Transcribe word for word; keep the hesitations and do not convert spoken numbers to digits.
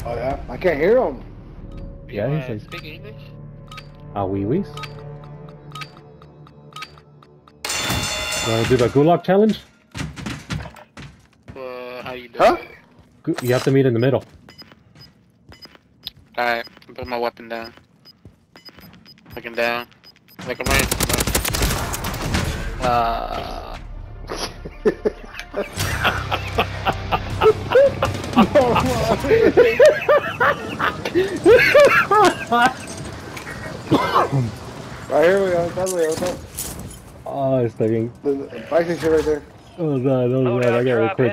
Oh yeah, I can't hear him. Yeah, You he's wanna like, speak English? ah, wee wees. Wanna do the gulag challenge? Well, how you do Huh? it? Gu- You have to meet in the middle. Alright, put my weapon down. Looking down. Like I'm right. Uh. Right here we go. That's way, what's up? Oh, está bien. The, the bike shit right there. Oh, no, no, no, I gotta record.